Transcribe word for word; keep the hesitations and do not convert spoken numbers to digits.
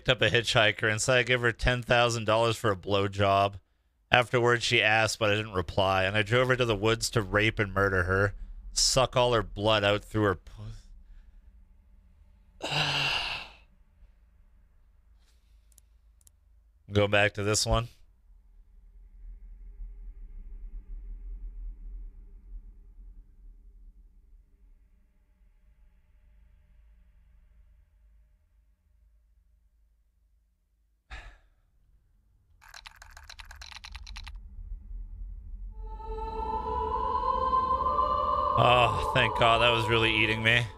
picked up a hitchhiker and said I give her ten thousand dollars for a blowjob. Afterwards, she asked, but I didn't reply, and I drove her to the woods to rape and murder her, suck all her blood out through her pussy. Go back to this one. Oh, thank God, that was really eating me.